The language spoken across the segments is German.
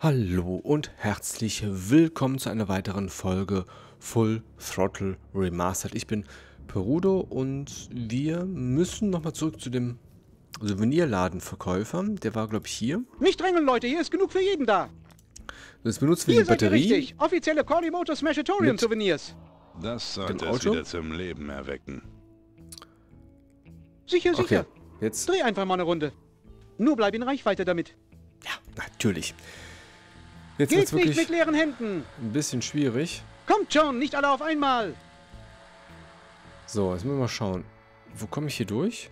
Hallo und herzlich willkommen zu einer weiteren Folge Full Throttle Remastered. Ich bin Perudo und wir müssen nochmal zurück zu dem Souvenirladenverkäufer. Der war, glaube ich, hier. Nicht drängeln, Leute, hier ist genug für jeden da. Das benutzen wir Hier die seid ihr Batterie. richtig. Offizielle Corley Motors Smashatorium Souvenirs. Das sollte Dem es Auto? wieder zum Leben erwecken. Sicher, Okay, sicher. jetzt. Dreh einfach mal eine Runde. Nur bleib in Reichweite damit. Ja, natürlich. Jetzt Geht wird's nicht wirklich mit leeren Händen. ein bisschen schwierig. Kommt schon, nicht alle auf einmal. So, jetzt müssen wir mal schauen. Wo komme ich hier durch?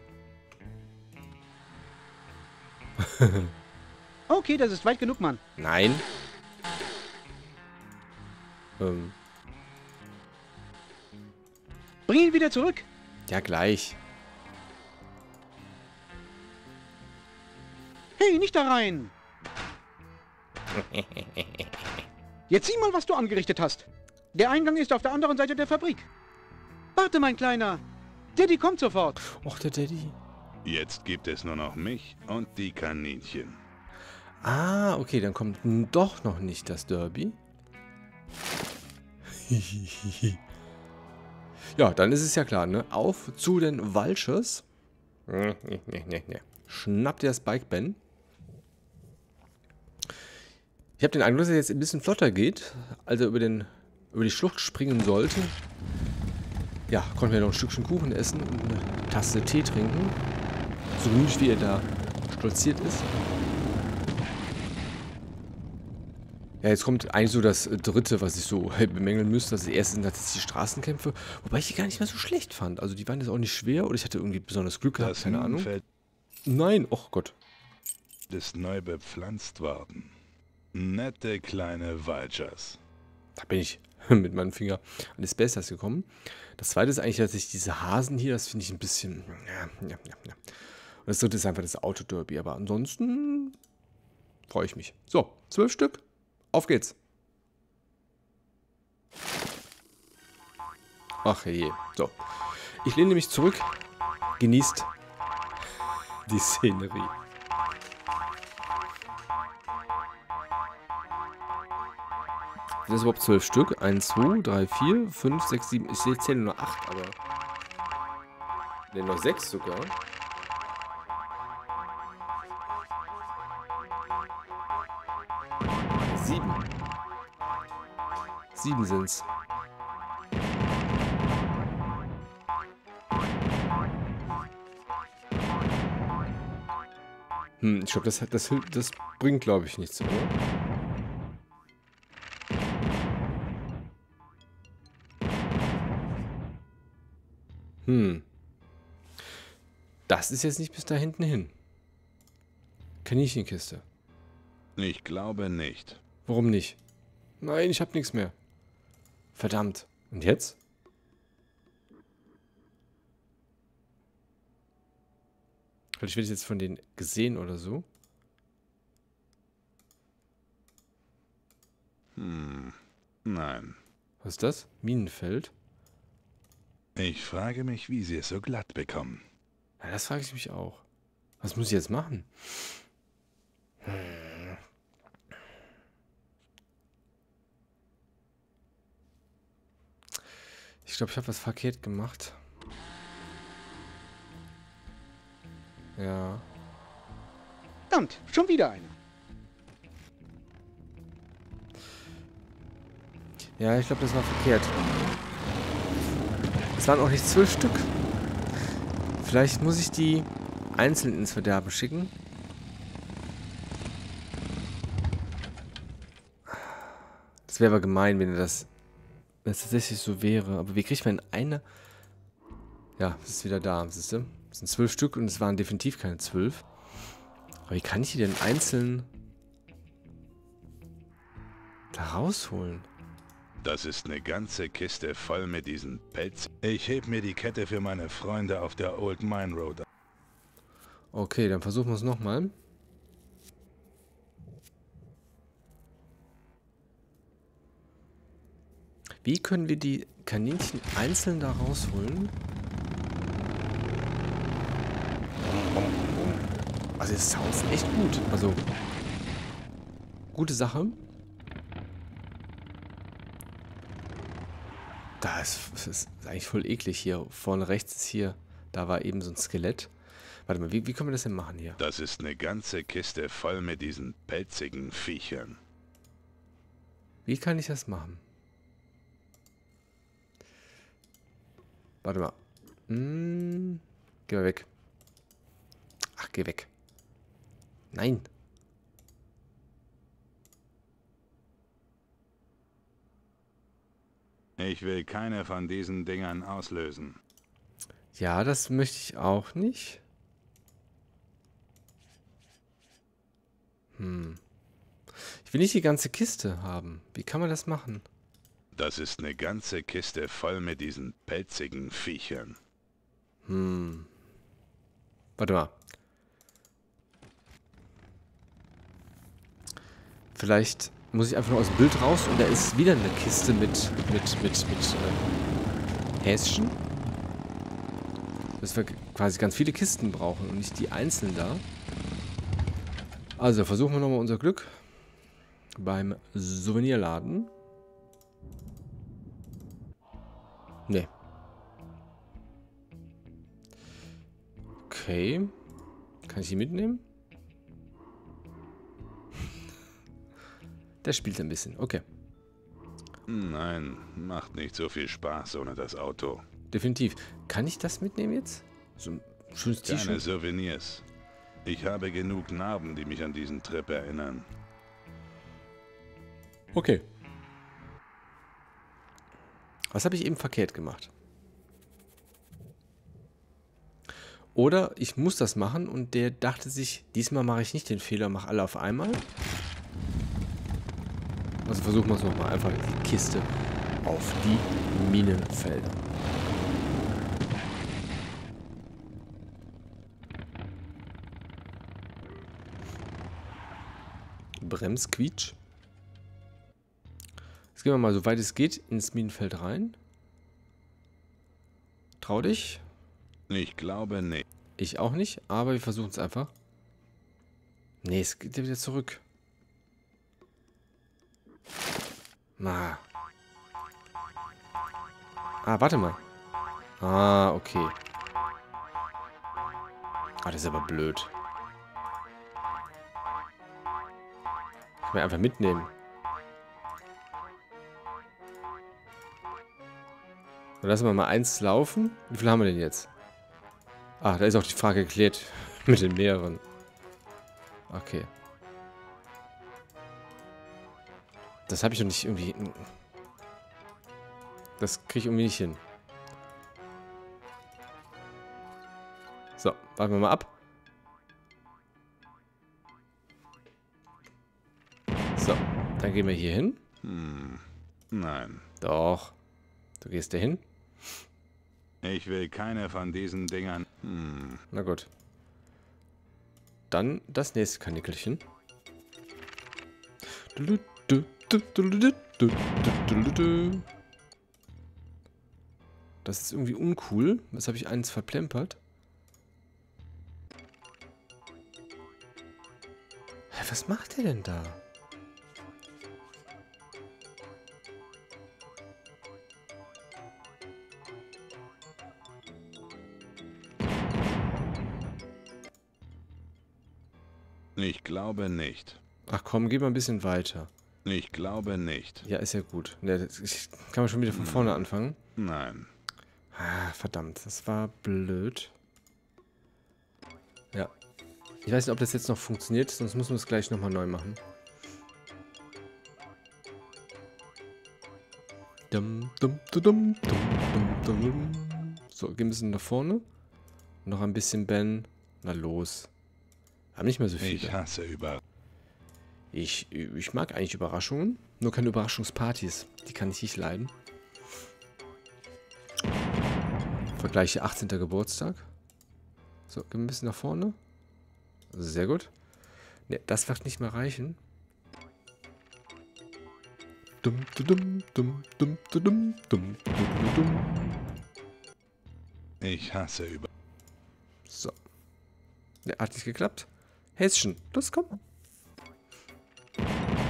Okay, das ist weit genug, Mann. Nein. Bring ihn wieder zurück. Ja, gleich. Hey, nicht da rein. Jetzt sieh mal, was du angerichtet hast. Der Eingang ist auf der anderen Seite der Fabrik. Warte, mein Kleiner. Daddy kommt sofort. Och, der Daddy. Jetzt gibt es nur noch mich und die Kaninchen. Ah, okay, dann kommt doch noch nicht das Derby. Ja, dann ist es ja klar, ne? Auf zu den Vultures. Schnappt dir das Bike, Ben. Ich habe den Eindruck, dass er jetzt ein bisschen flotter geht, als er über die Schlucht springen sollte. Ja, konnten wir noch ein Stückchen Kuchen essen und eine Tasse Tee trinken. So gemütlich wie er da stolziert ist. Ja, jetzt kommt eigentlich so das Dritte, was ich so bemängeln müsste. Das erste sind tatsächlich die Straßenkämpfe, wobei ich die gar nicht mehr so schlecht fand. Also die waren jetzt auch nicht schwer oder ich hatte irgendwie besonders Glück gehabt, Das keine Ahnung. Minenfeld Nein, oh Gott. ist neu bepflanzt worden. Nette kleine Vultures. Da bin ich mit meinem Finger an das Bestes gekommen. Das zweite ist eigentlich tatsächlich diese Hasen hier, das finde ich ein bisschen... Ja. Und das dritte ist einfach das Autoderby, aber ansonsten freue ich mich. So, 12 Stück. Auf geht's. Ach je. So. Ich lehne mich zurück. Genießt die Szenerie. Sind das überhaupt 12 Stück? 1, 2, 3, 4, 5, 6, 7. Ich zähle nur 8, aber... Ne, noch 6 sogar. Sieben sind's. Ich glaube, das bringt, glaube ich, nichts, oder? Das ist jetzt nicht bis da hinten hin. Kaninchenkiste. Ich glaube nicht. Warum nicht? Nein, ich habe nichts mehr. Verdammt. Und jetzt? Vielleicht werde ich jetzt von denen gesehen oder so. Nein. Was ist das? Minenfeld? Ich frage mich, wie sie es so glatt bekommen. Ja, das frage ich mich auch. Was muss ich jetzt machen? Ich glaube, ich habe was verkehrt gemacht. Ja. Verdammt, schon wieder einer. Ja, ich glaube, das war verkehrt. Es waren auch nicht 12 Stück. Vielleicht muss ich die einzeln ins Verderben schicken. Das wäre aber gemein, wenn es tatsächlich so wäre. Aber wie kriegt man eine... Ja, es ist wieder da, siehst du? Es sind 12 Stück und es waren definitiv keine 12. Aber wie kann ich die denn einzeln da rausholen? Das ist eine ganze Kiste voll mit diesen Pelz. Ich heb mir die Kette für meine Freunde auf der Old Mine Road. Okay, dann versuchen wir es nochmal. Wie können wir die Kaninchen einzeln da rausholen? Also, das Sound ist echt gut. Also, Gute Sache. Das ist eigentlich voll eklig hier. Vorne rechts ist hier, da war eben so ein Skelett. Warte mal, wie können wir das denn machen hier? Das ist eine ganze Kiste voll mit diesen pelzigen Viechern. Wie kann ich das machen? Warte mal. Geh mal weg. Ach, geh weg. Nein. Ich will keine von diesen Dingern auslösen. Ja, das möchte ich auch nicht. Ich will nicht die ganze Kiste haben. Wie kann man das machen? Das ist eine ganze Kiste voll mit diesen pelzigen Viechern. Warte mal. Vielleicht muss ich einfach nur aus dem Bild raus und da ist wieder eine Kiste mit Häschen. Dass wir quasi ganz viele Kisten brauchen und nicht die einzelnen da. Also versuchen wir nochmal unser Glück beim Souvenirladen. Nee. Okay. Kann ich die mitnehmen? Der spielt ein bisschen. Okay. Nein, macht nicht so viel Spaß ohne das Auto. Definitiv. Kann ich das mitnehmen jetzt? So ein schönes Keine T-Shirt? Souvenirs. Ich habe genug Narben, die mich an diesen Trip erinnern. Okay. Was habe ich eben verkehrt gemacht? Oder ich muss das machen und der dachte sich, diesmal mache ich nicht den Fehler, mache alle auf einmal. Also versuchen wir es nochmal. Einfach die Kiste auf die Minenfelder. Bremsquietsch. Jetzt gehen wir mal, soweit es geht, ins Minenfeld rein. Trau dich. Ich glaube nicht. Ich auch nicht, aber wir versuchen es einfach. Nee, es geht ja wieder zurück. Na. Ah, warte mal. Ah, okay. Ah, das ist aber blöd. Kann man einfach mitnehmen. Dann lassen wir mal eins laufen. Wie viel haben wir denn jetzt? Ah, da ist auch die Frage geklärt. Mit den mehreren. Okay. Das habe ich noch nicht irgendwie... Das kriege ich irgendwie nicht hin. So, warten wir mal ab. So, dann gehen wir hier hin. Nein. Doch. Du gehst da hin. Ich will keine von diesen Dingern. Na gut. Dann das nächste Kanickelchen. Das ist irgendwie uncool. Jetzt habe ich eins verplempert. Hä, was macht der denn da? Ich glaube nicht. Ach komm, geh mal ein bisschen weiter. Ich glaube nicht. Ja, ist ja gut. Ne, ich kann man schon wieder von vorne anfangen. Nein. Ah, verdammt, das war blöd. Ja. Ich weiß nicht, ob das jetzt noch funktioniert, sonst müssen wir es gleich nochmal neu machen. So, gehen ein bisschen nach vorne. Noch ein bisschen Ben. Na los. Haben nicht mehr so viele. Ich hasse über. Ich mag eigentlich Überraschungen. Nur keine Überraschungspartys. Die kann ich nicht leiden. Vergleiche 18. Geburtstag. So, gehen wir ein bisschen nach vorne. Sehr gut. Ne, das wird nicht mehr reichen. Ich hasse über. So. Ne, hat nicht geklappt. Häschen, los, komm.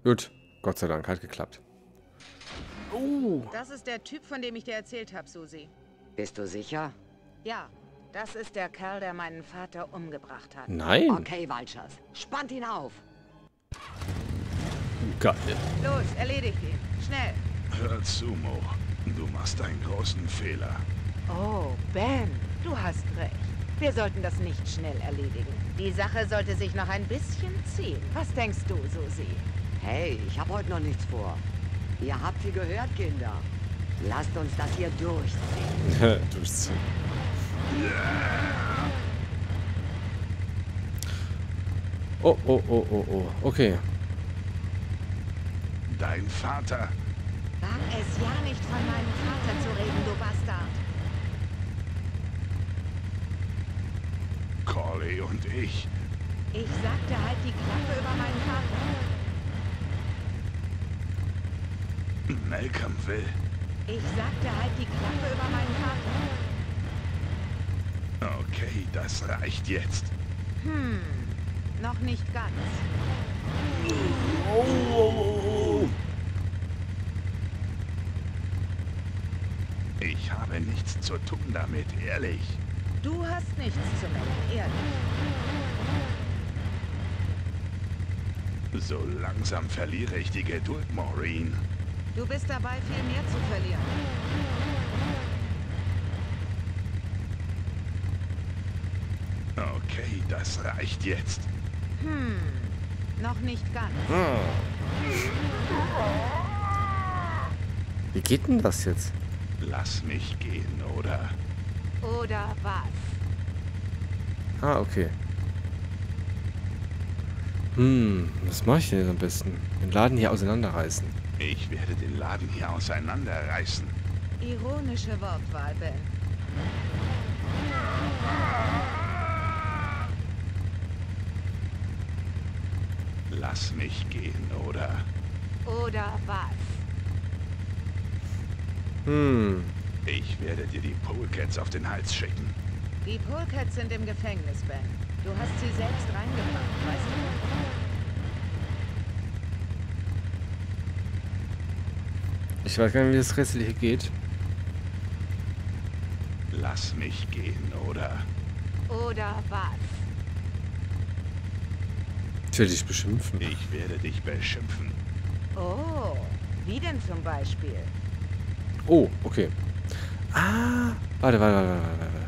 Gut. Gott sei Dank, hat geklappt. Oh. Das ist der Typ, von dem ich dir erzählt habe, Susi. Bist du sicher? Ja, das ist der Kerl, der meinen Vater umgebracht hat. Nein. Okay, Vultures. Spannt ihn auf. Geil. Los, erledigt ihn. Schnell. Hör zu, Mo. Du machst einen großen Fehler. Oh, Ben, du hast recht. Wir sollten das nicht schnell erledigen. Die Sache sollte sich noch ein bisschen ziehen. Was denkst du, Susi? Hey, ich habe heute noch nichts vor. Ihr habt sie gehört, Kinder. Lasst uns das hier durchziehen. Durchziehen. Oh, oh, oh, oh, oh. Okay. Dein Vater. Wag es ja nicht von meinem Vater zu reden, du Bastard. Corley und ich. Ich sagte halt die Klappe über meinen Vater. Malcolm will. Ich sagte halt die Klappe über meinen Vater. Okay, das reicht jetzt. Noch nicht ganz. Ich habe nichts zu tun damit, ehrlich. Du hast nichts zu melden, ehrlich. So langsam verliere ich die Geduld, Maureen. Du bist dabei, viel mehr zu verlieren. Okay, das reicht jetzt. Noch nicht ganz. Wie geht denn das jetzt? Lass mich gehen, oder? Oder was? Ah, okay. Was mache ich denn jetzt am besten? Den Laden hier auseinanderreißen. Ich werde den Laden hier auseinanderreißen. Ironische Wortwahl, Ben. Lass mich gehen, oder? Oder was? Ich werde dir die Polecats auf den Hals schicken. Die Polecats sind im Gefängnis, Ben. Du hast sie selbst reingebracht, weißt du? Ich weiß gar nicht, wie das Restliche geht. Lass mich gehen, oder? Oder was? Ich werde dich beschimpfen. Ich werde dich beschimpfen. Oh, wie denn zum Beispiel? Oh, okay. Ah, warte.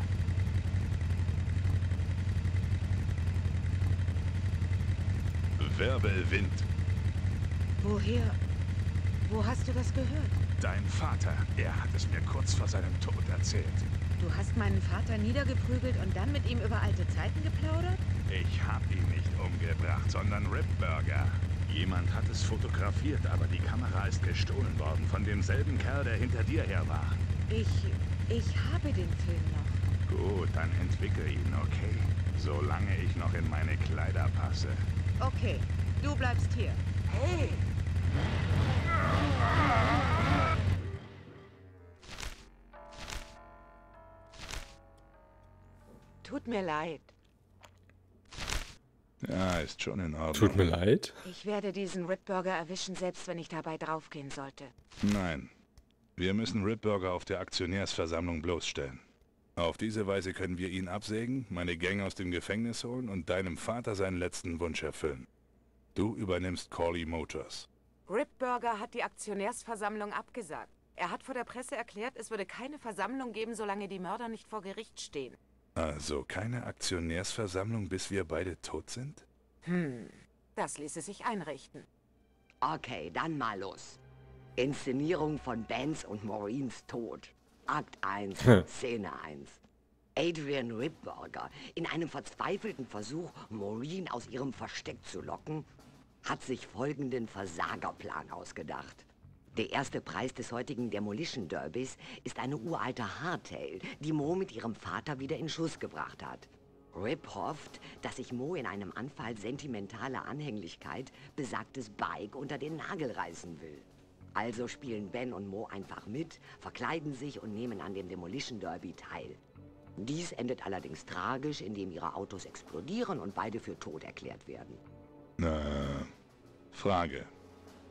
Wirbelwind. Woher? Wo hast du das gehört? Dein Vater, er hat es mir kurz vor seinem Tod erzählt. Du hast meinen Vater niedergeprügelt und dann mit ihm über alte Zeiten geplaudert? Ich hab ihn nicht umgebracht, sondern Ripburger. Jemand hat es fotografiert, aber die Kamera ist gestohlen worden von demselben Kerl, der hinter dir her war. Ich habe den Film noch. Gut, dann entwickel ihn, okay? Solange ich noch in meine Kleider passe. Okay, du bleibst hier. Hey! Tut mir leid. Ja, ist schon in Ordnung. Tut mir leid. Ich werde diesen Ripburger erwischen, selbst wenn ich dabei draufgehen sollte. Nein. Wir müssen Ripburger auf der Aktionärsversammlung bloßstellen. Auf diese Weise können wir ihn absägen, meine Gang aus dem Gefängnis holen und deinem Vater seinen letzten Wunsch erfüllen. Du übernimmst Corley Motors. Ripburger hat die Aktionärsversammlung abgesagt. Er hat vor der Presse erklärt, es würde keine Versammlung geben, solange die Mörder nicht vor Gericht stehen. Also keine Aktionärsversammlung, bis wir beide tot sind? Das ließe sich einrichten. Okay, dann mal los. Inszenierung von Bens und Maureens Tod. Akt 1, Szene 1. Adrian Ripburger, in einem verzweifelten Versuch, Maureen aus ihrem Versteck zu locken, hat sich folgenden Versagerplan ausgedacht. Der erste Preis des heutigen Demolition Derbys ist eine uralte Hardtail, die Mo mit ihrem Vater wieder in Schuss gebracht hat. Rip hofft, dass sich Mo in einem Anfall sentimentaler Anhänglichkeit besagtes Bike unter den Nagel reißen will. Also spielen Ben und Mo einfach mit, verkleiden sich und nehmen an dem Demolition Derby teil. Dies endet allerdings tragisch, indem ihre Autos explodieren und beide für tot erklärt werden. Frage.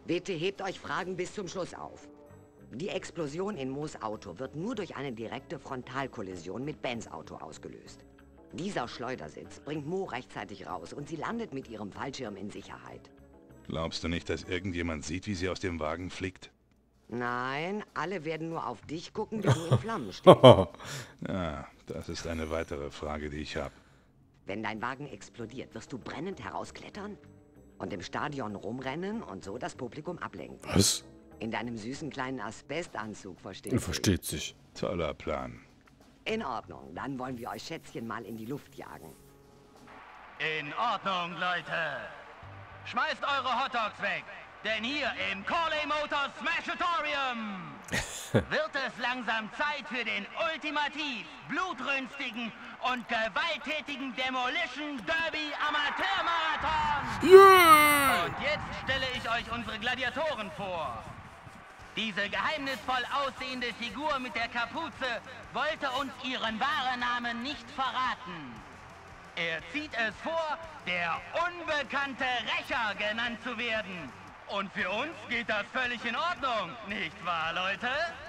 Bitte hebt euch Fragen bis zum Schluss auf. Die Explosion in Moos Auto wird nur durch eine direkte Frontalkollision mit Bens Auto ausgelöst. Dieser Schleudersitz bringt Mo rechtzeitig raus und sie landet mit ihrem Fallschirm in Sicherheit. Glaubst du nicht, dass irgendjemand sieht, wie sie aus dem Wagen fliegt? Nein, alle werden nur auf dich gucken, wenn du in Flammen stehst. Ja, das ist eine weitere Frage, die ich habe. Wenn dein Wagen explodiert, wirst du brennend herausklettern und im Stadion rumrennen und so das Publikum ablenken. Was? In deinem süßen kleinen Asbestanzug, verstehst du? Versteht sich. Toller Plan. In Ordnung, dann wollen wir euch Schätzchen mal in die Luft jagen. In Ordnung, Leute. Schmeißt eure Hotdogs weg, denn hier im Corley Motors Smashatorium wird es langsam Zeit für den ultimativ blutrünstigen und gewalttätigen Demolition Derby Amateurmarathon. Yeah! Und jetzt stelle ich euch unsere Gladiatoren vor. Diese geheimnisvoll aussehende Figur mit der Kapuze wollte uns ihren wahren Namen nicht verraten. Er zieht es vor, der unbekannte Rächer genannt zu werden. Und für uns geht das völlig in Ordnung, nicht wahr, Leute?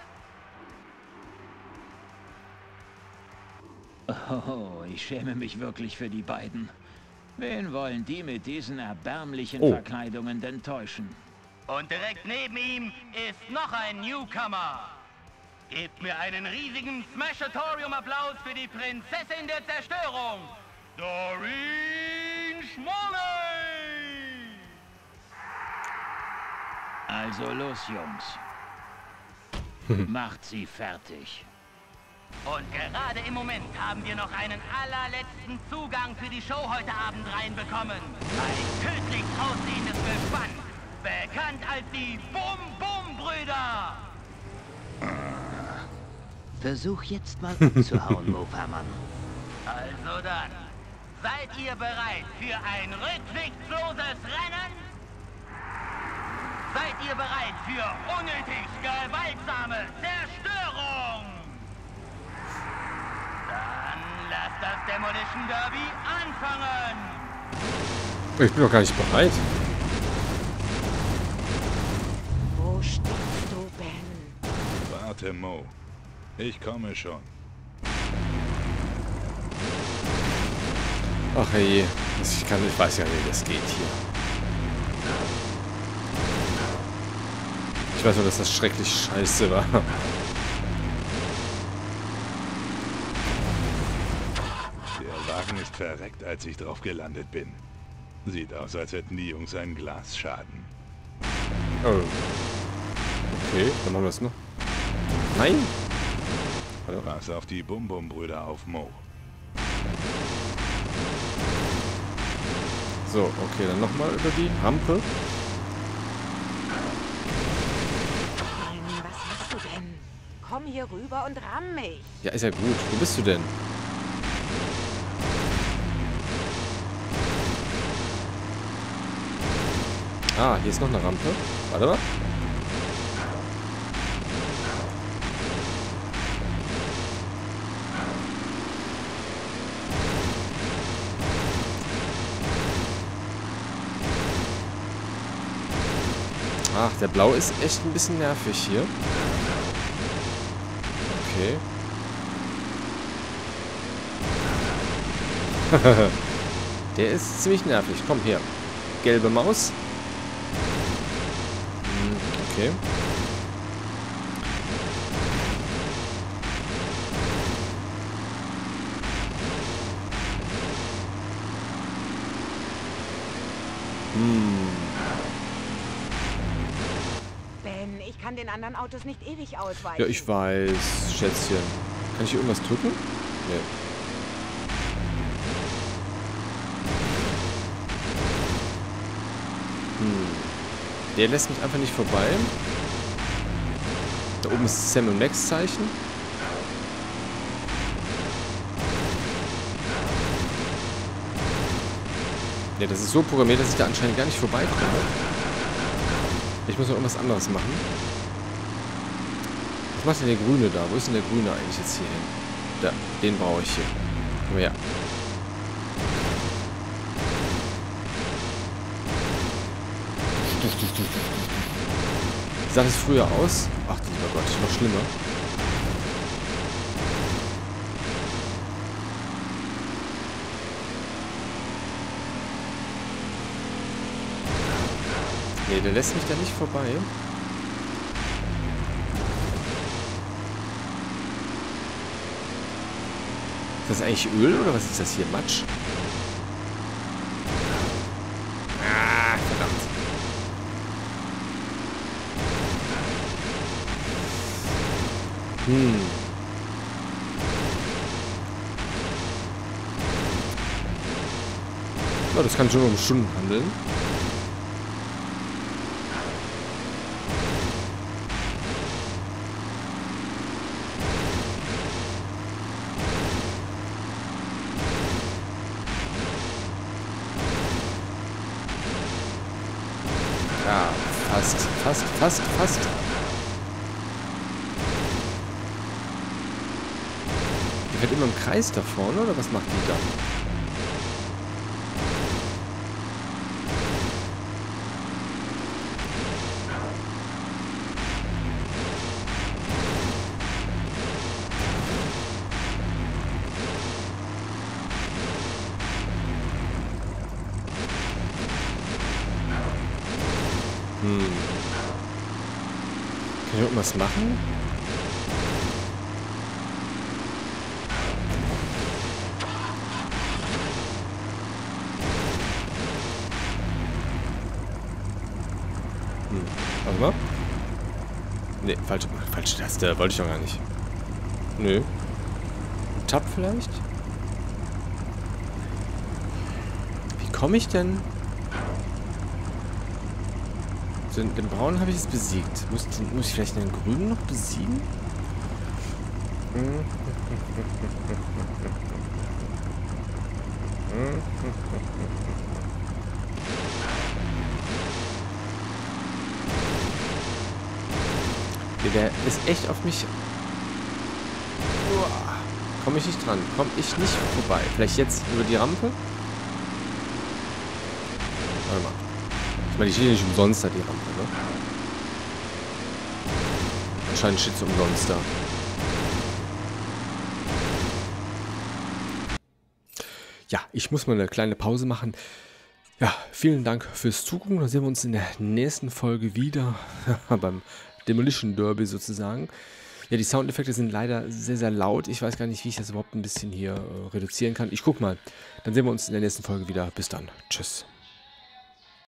Oh, ich schäme mich wirklich für die beiden. Wen wollen die mit diesen erbärmlichen Oh. Verkleidungen denn täuschen? Und direkt neben ihm ist noch ein Newcomer. Gebt mir einen riesigen Smashatorium-Applaus für die Prinzessin der Zerstörung, Doreen Schmolley! Also los, Jungs. Macht sie fertig. Und gerade im Moment haben wir noch einen allerletzten Zugang für die Show heute Abend reinbekommen. Ein tödlich aussehendes Gespann, bekannt als die Bum-Bum-Brüder. Versuch jetzt mal umzuhauen, Mofermann. Also dann, seid ihr bereit für ein rücksichtsloses Rennen? Seid ihr bereit für unnötig gewaltsame Zerstörung? Dann lasst das Demolition Derby anfangen! Ich bin doch gar nicht bereit. Wo steckst du, Ben? Warte, Mo. Ich komme schon. Ach hey, ich weiß ja nicht, wie das geht hier. Ich weiß nur, dass das schrecklich scheiße war. Der Wagen ist verreckt, als ich drauf gelandet bin. Sieht aus, als hätten die Jungs einen Glasschaden. Oh. Okay, dann machen wir es noch. Nein! Hallo? Pass auf die Bum-Bum-Brüder auf, Mo. So, okay, dann nochmal über die Rampe. Ben, was machst du denn? Komm hier rüber und ramm mich. Ja, ist ja gut. Wo bist du denn? Ah, hier ist noch eine Rampe. Warte mal. Ach, der Blau ist echt ein bisschen nervig hier. Okay. Der ist ziemlich nervig. Komm her. Gelbe Maus. Okay. Ben, ich kann den anderen Autos nicht ewig ausweichen. Ja, ich weiß, Schätzchen. Kann ich hier irgendwas drücken? Nee. Der lässt mich einfach nicht vorbei. Da oben ist Sam und Max Zeichen. Ja, das ist so programmiert, dass ich da anscheinend gar nicht vorbeikomme. Ich muss noch irgendwas anderes machen. Was macht denn der Grüne da? Wo ist denn der Grüne eigentlich jetzt hier hin? Da, den brauche ich hier. Komm her. Sah das früher aus? Ach, lieber Gott, noch schlimmer. Nee, der lässt mich da nicht vorbei. Ist das eigentlich Öl oder was ist das hier? Matsch? Ah, verdammt. Oh, das kann schon um Stunden handeln. Ja, fast. Die fährt immer im Kreis da vorne, oder was macht die da? Kann ich irgendwas machen? Warte mal. Ne, falsche Taste. Wollte ich doch gar nicht. Nö. Tab vielleicht? Wie komme ich denn? Den braunen habe ich jetzt besiegt. Muss ich vielleicht den grünen noch besiegen? Der ist echt auf mich... Komme ich nicht dran. Komme ich nicht vorbei. Vielleicht jetzt über die Rampe? Warte mal. Ich meine, die steht nicht umsonst da, die Rampe, ne? Anscheinend steht sie umsonst da. Ja, ich muss mal eine kleine Pause machen. Ja, vielen Dank fürs Zugucken. Dann sehen wir uns in der nächsten Folge wieder. Beim Demolition Derby sozusagen. Ja, die Soundeffekte sind leider sehr, sehr laut. Ich weiß gar nicht, wie ich das überhaupt ein bisschen hier reduzieren kann. Ich guck mal. Dann sehen wir uns in der nächsten Folge wieder. Bis dann. Tschüss.